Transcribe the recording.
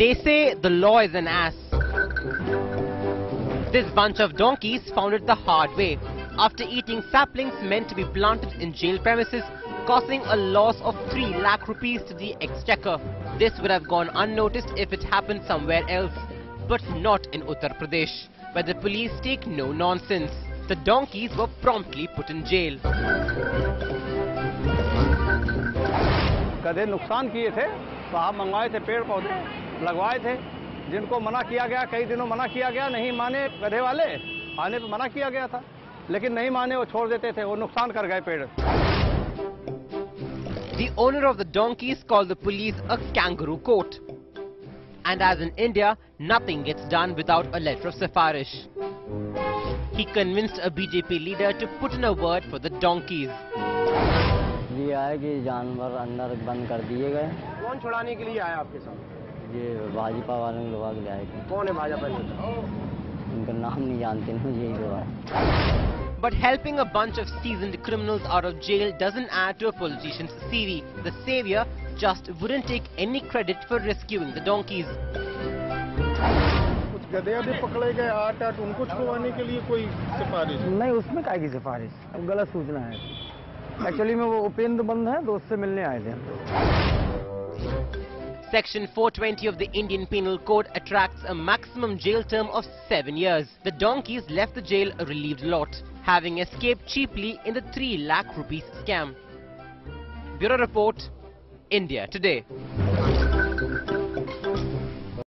They say the law is an ass. This bunch of donkeys found it the hard way after eating saplings meant to be planted in jail premises, causing a loss of 3 lakh rupees to the exchequer. This would have gone unnoticed if it happened somewhere else, but not in Uttar Pradesh, where the police take no nonsense. The donkeys were promptly put in jail. गधे नुकसान किए थे, साहब मंगवाए थे, पेड़ पौधे लगवाए थे, जिनको मना किया गया, कई दिनों मना किया गया, नहीं माने गधे वाले, आने पे मना किया गया था, लेकिन नहीं माने वो छोड़ देते थे, वो नुकसान कर गए पेड़. The owner of the donkeys called the police a kangaroo court. And as in India, nothing gets done without a letter of sifarish. He convinced a BJP leader to put in a word for the donkeys. ये आया कि जानवर अंदर बंद कर दिए गए. कौन छुड़ाने के लिए आया आपके साथ? ये भाजपा वालों के लोग ले आए थे. कौन है भाजपा नेता? उनका नाम नहीं जानते ना, यही लोग आए. But helping a bunch of seasoned criminals out of jail doesn't add to a politician's CV. The savior just wouldn't take any credit for rescuing the donkeys. कुछ गधे भी पकड़े गए 8 उनको छुड़वाने के लिए कोई सिफारिश नहीं, उसमें क्या की सिफारिश, गलत सूचना है. एक्चुअली में वो उपेंद्र बंद है, दोस्त से मिलने आए थे. Section 420 of the Indian Penal Code attracts a maximum jail term of 7 years. The donkeys left the jail a relieved lot, having escaped cheaply in the 3 lakh rupees scam. Bureau Report, India Today.